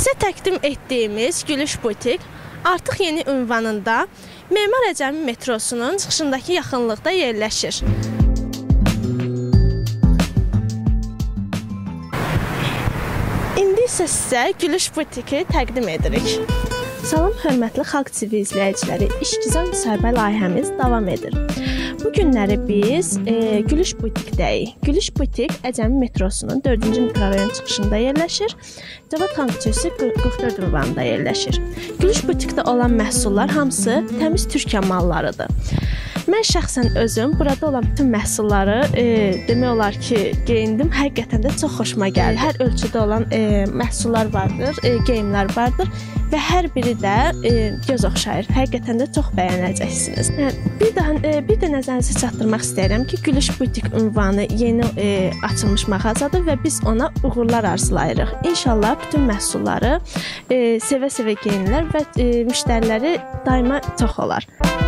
Sizə təqdim etdiyimiz Gülüş Butik artıq yeni ünvanında Memar Əcəmi metrosunun çıxışındakı yaxınlıqda yerləşir. İndi isə sizə Gülüş Butiki təqdim edirik. Salam hörmətli Xalq TV izləyiciləri, İşgüzar müsahibə layihəmiz davam edir. Bu günləri biz Gülüş Butikdəyik. Gülüş Butik Əcəmi metrosunun 4-cü mikrorayon çıxışında yerləşir. Cavad xan küçəsi 44 ünvanında yerləşir. Gülüş Butikdə olan məhsullar hamısı təmiz Türkiyə mallarıdır. Mən şəxsən özüm burada olan bütün məhsulları demək olar ki, geyindim. Həqiqətən də çox xoşuma gəlir. Hər ölçüdə olan məhsullar vardır, geyimlər vardır və hər biri də göz oxşayır. Həqiqətən də çox bəyənəcəksiniz. Bir də nəzərinizə çatdırmaq istəyirəm ki, Gülüş Butik ünvanı yeni açılmış mağazadır və biz ona uğurlar arzulayırıq. İnşallah bütün məhsulları sevə-sevə geyinirlər və müştəriləri daima çox olar.